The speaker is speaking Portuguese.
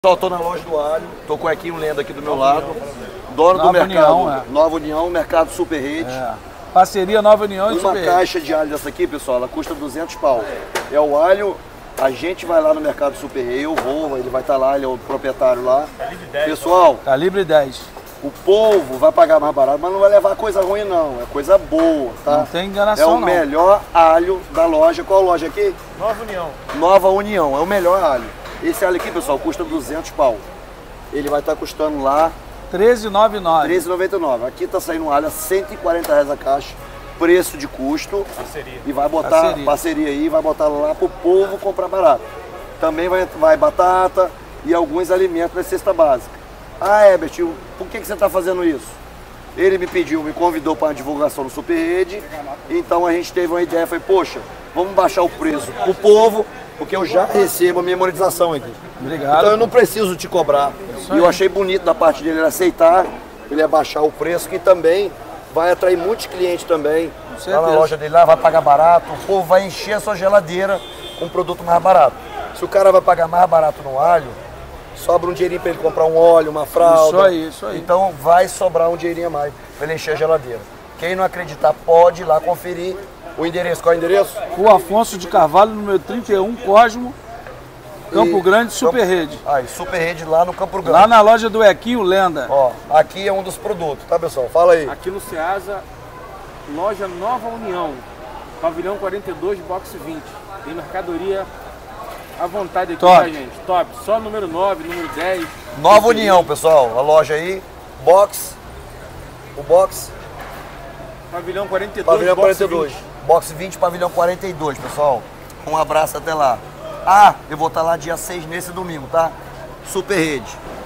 Pessoal, tô na loja do alho, tô com o Equinho Lenda aqui do meu lado, dono do Nova mercado, União, Nova União, Mercado Super Rede. Parceria Nova União e Uma Super caixa de alho dessa aqui, pessoal, ela custa 200 pau. É o alho, a gente vai lá no Mercado Super Rede, eu vou, ele vai estar lá, ele é o proprietário lá. Pessoal, Calibre 10. o povo vai pagar mais barato, mas não vai levar coisa ruim não, é coisa boa, tá? Não tem enganação, É o melhor alho da loja. Qual loja aqui? Nova União. Nova União, é o melhor alho. Esse alho aqui, pessoal, custa 200 pau. Ele vai estar custando lá R$13,99. R$13,99. Aqui tá saindo um alho a R$140 a caixa, preço de custo. Parceria. E vai botar parceria aí, vai botar lá pro povo comprar barato. Também vai batata e alguns alimentos da cesta básica. Ah, Herbert, por que você tá fazendo isso? Ele me pediu, me convidou para uma divulgação no Super Rede. Então a gente teve uma ideia, foi, poxa, vamos baixar o preço pro povo, porque eu já recebo a minha monetização aqui. Obrigado. Então eu não preciso te cobrar. E eu achei bonito da parte dele ele aceitar, ele abaixar o preço, que também vai atrair muitos clientes também. Lá na loja dele lá, vai pagar barato, o povo vai encher a sua geladeira com um produto mais barato. Se o cara vai pagar mais barato no alho, sobra um dinheirinho para ele comprar um óleo, uma fralda. Isso aí. Então vai sobrar um dinheirinho a mais para ele encher a geladeira. Quem não acreditar pode ir lá conferir o endereço. Qual é o endereço? Rua Afonso de Carvalho, número 31, Cosmo, Campo Grande, Super Rede. Aí, Super Rede lá no Campo Grande. Lá na loja do Equinho Lenda. Ó, aqui é um dos produtos, tá, pessoal? Fala aí. Aqui no Ceasa, loja Nova União, pavilhão 42, box 20. Tem mercadoria à vontade aqui, tá, gente? Top. Só número 9, número 10. Nova União, pessoal. A loja aí, box. O box. Pavilhão 42, Pavilhão box 42. 20. Box 20, pavilhão 42, pessoal. Um abraço até lá. Ah, eu vou estar lá dia 6 nesse domingo, tá? Super Rede.